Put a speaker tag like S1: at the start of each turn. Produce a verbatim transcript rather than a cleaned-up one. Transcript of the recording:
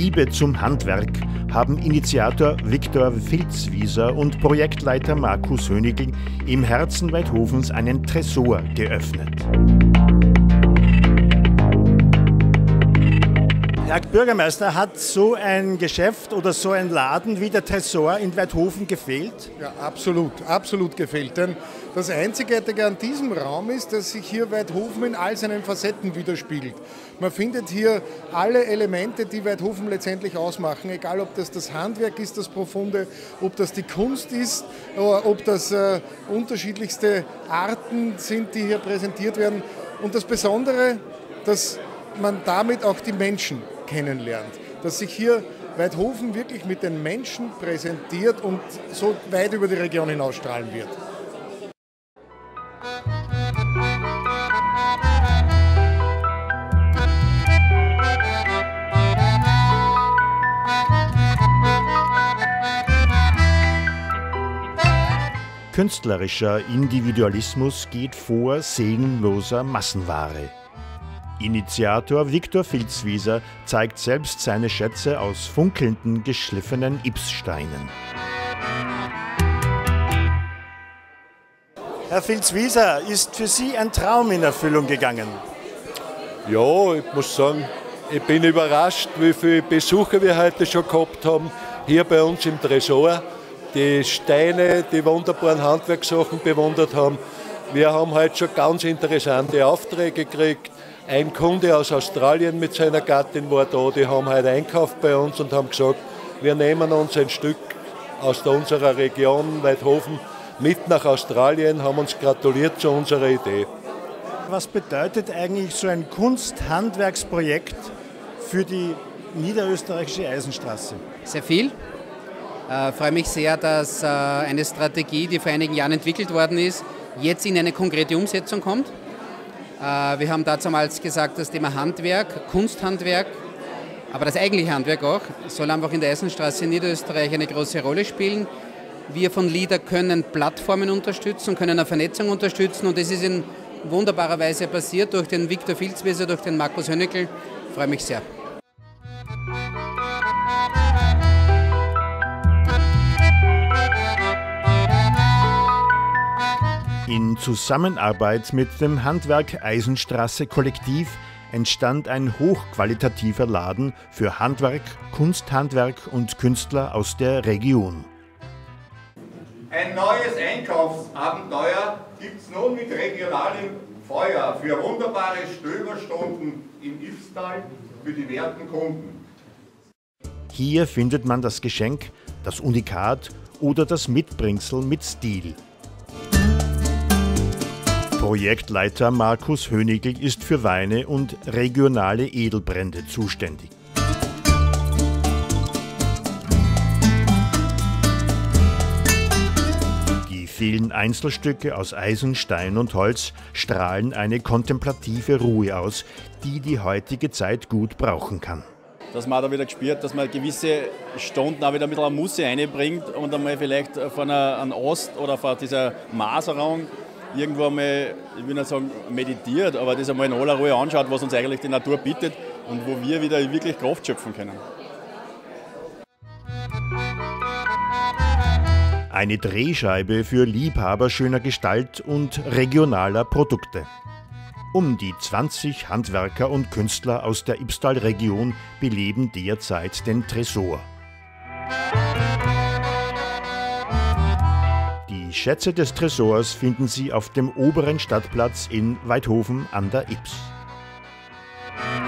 S1: Liebe zum Handwerk haben Initiator Viktor Filzwieser und Projektleiter Markus Hönicl im Herzen Waidhofens einen Tresor geöffnet. Herr Bürgermeister, hat so ein Geschäft oder so ein Laden wie der Tresor in Waidhofen gefehlt?
S2: Ja, absolut, absolut gefehlt. Denn das Einzigartige an diesem Raum ist, dass sich hier Waidhofen in all seinen Facetten widerspiegelt. Man findet hier alle Elemente, die Waidhofen letztendlich ausmachen, egal ob das das Handwerk ist, das Profunde, ob das die Kunst ist, oder ob das äh, unterschiedlichste Arten sind, die hier präsentiert werden. Und das Besondere, dass man damit auch die Menschen kennenlernt, dass sich hier Waidhofen wirklich mit den Menschen präsentiert und so weit über die Region hinausstrahlen wird.
S1: Künstlerischer Individualismus geht vor seelenloser Massenware. Initiator Viktor Filzwieser zeigt selbst seine Schätze aus funkelnden, geschliffenen Gipssteinen. Herr Filzwieser, ist für Sie ein Traum in Erfüllung gegangen?
S3: Ja, ich muss sagen, ich bin überrascht, wie viele Besucher wir heute schon gehabt haben, hier bei uns im Tresor, die Steine, die wunderbaren Handwerkssachen bewundert haben. Wir haben heute schon ganz interessante Aufträge gekriegt. Ein Kunde aus Australien mit seiner Gattin war da, die haben heute einkauft bei uns und haben gesagt, wir nehmen uns ein Stück aus unserer Region Waidhofen mit nach Australien, haben uns gratuliert zu unserer Idee.
S1: Was bedeutet eigentlich so ein Kunst-Handwerksprojekt für die niederösterreichische Eisenstraße?
S4: Sehr viel. Ich freue mich sehr, dass eine Strategie, die vor einigen Jahren entwickelt worden ist, jetzt in eine konkrete Umsetzung kommt. Wir haben damals gesagt, das Thema Handwerk, Kunsthandwerk, aber das eigentliche Handwerk auch, soll einfach in der Eisenstraße in Niederösterreich eine große Rolle spielen. Wir von LIDA können Plattformen unterstützen, können eine Vernetzung unterstützen und das ist in wunderbarer Weise passiert durch den Viktor Filzwieser, durch den Markus Hönicl. Ich freue mich sehr.
S1: In Zusammenarbeit mit dem Handwerk Eisenstraße Kollektiv entstand ein hochqualitativer Laden für Handwerk, Kunsthandwerk und Künstler aus der Region.
S5: Ein neues Einkaufsabenteuer gibt es nun mit regionalem Feuer für wunderbare Stöberstunden im Ifstal für die werten Kunden.
S1: Hier findet man das Geschenk, das Unikat oder das Mitbringsel mit Stil. Projektleiter Markus Hönicl ist für Weine und regionale Edelbrände zuständig. Die vielen Einzelstücke aus Eisen, Stein und Holz strahlen eine kontemplative Ruhe aus, die die heutige Zeit gut brauchen kann.
S6: Dass man da wieder gespürt, dass man gewisse Stunden auch wieder ein bisschen eine Musse reinbringt und einmal vielleicht von einem Ost oder von dieser Maserung irgendwo einmal, ich will nicht sagen meditiert, aber das einmal in aller Ruhe anschaut, was uns eigentlich die Natur bietet und wo wir wieder wirklich Kraft schöpfen können.
S1: Eine Drehscheibe für Liebhaber schöner Gestalt und regionaler Produkte. Um die zwanzig Handwerker und Künstler aus der Ibstal-Region beleben derzeit den Tresor. Die Schätze des Tresors finden Sie auf dem oberen Stadtplatz in Waidhofen an der Ibs.